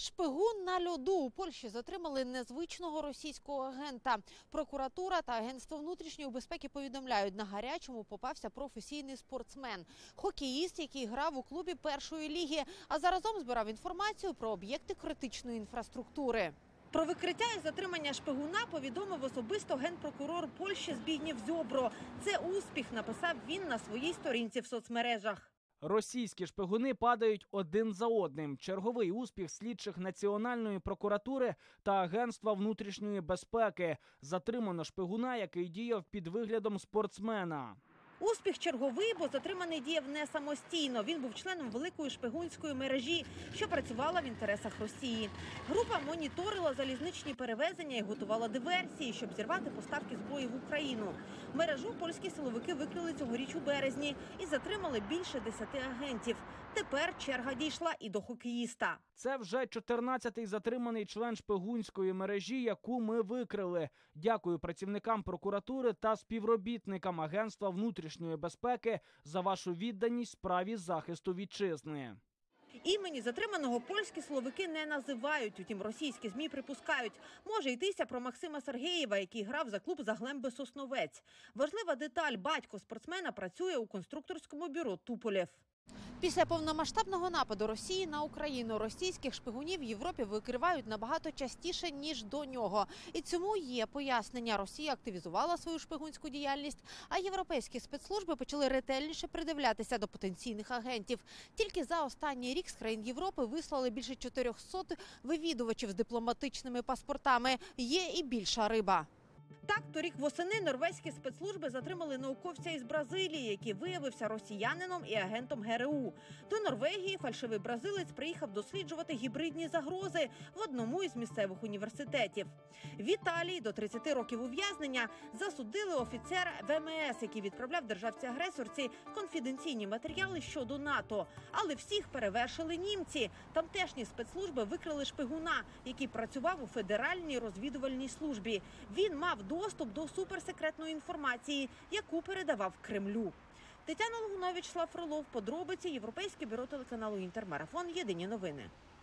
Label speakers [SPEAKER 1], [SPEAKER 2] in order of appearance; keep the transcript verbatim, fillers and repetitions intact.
[SPEAKER 1] Шпигун на льоду. У Польщі затримали незвичного російського агента. Прокуратура та Агентство внутрішньої безпеки повідомляють, на гарячому попався професійний спортсмен. Хокеїст, який грав у клубі першої ліги, а заразом збирав інформацію про об'єкти критичної інфраструктури. Про викриття і затримання шпигуна повідомив особисто генпрокурор Польщі Збігнєв Зьобро. Це успіх, написав він на своїй сторінці в соцмережах.
[SPEAKER 2] Російські шпигуни падають один за одним. Черговий успіх слідчих Національної прокуратури та Агентства внутрішньої безпеки. Затримано шпигуна, який діяв під виглядом спортсмена.
[SPEAKER 1] Успіх черговий, бо затриманий діяв не самостійно. Він був членом великої шпигунської мережі, що працювала в інтересах Росії. Група моніторила залізничні перевезення і готувала диверсії, щоб зірвати поставки зброї в Україну. Мережу польські силовики викрили цьогоріч у березні і затримали більше десяти агентів. Тепер черга дійшла і до хокеїста.
[SPEAKER 2] Це вже чотирнадцятий затриманий член шпигунської мережі, яку ми викрили. Дякую працівникам прокуратури та співробітникам Агентства внутрішньої безпеки за вашу відданість справі захисту вітчизни.
[SPEAKER 1] Імені затриманого польські силовики не називають, утім російські ЗМІ припускають. Може йтися про Максима Сергеєва, який грав за клуб Заглемби Сосновець. Важлива деталь – батько спортсмена працює у конструкторському бюро «Туполєв». Після повномасштабного нападу Росії на Україну російських шпигунів в Європі викривають набагато частіше, ніж до нього. І цьому є пояснення. Росія активізувала свою шпигунську діяльність, а європейські спецслужби почали ретельніше придивлятися до потенційних агентів. Тільки за останній рік з країн Європи вислали більше чотирьохсот вивідувачів з дипломатичними паспортами. Є і більша риба. Так, торік восени норвезькі спецслужби затримали науковця із Бразилії, який виявився росіянином і агентом ГРУ. До Норвегії фальшивий бразилець приїхав досліджувати гібридні загрози в одному із місцевих університетів. В Італії до тридцяти років ув'язнення засудили офіцера В М С, який відправляв державці-агресорці конфіденційні матеріали щодо НАТО. Але всіх перевершили німці. Тамтешні спецслужби викрили шпигуна, який працював у Федеральній розвідувальній службі. Він мав доступ до суперсекретної інформації, яку передавав Кремлю. Тетяна Логунович, Слав Фролов, подробиці, Європейське бюро телеканалу «Інтермарафон», єдині новини.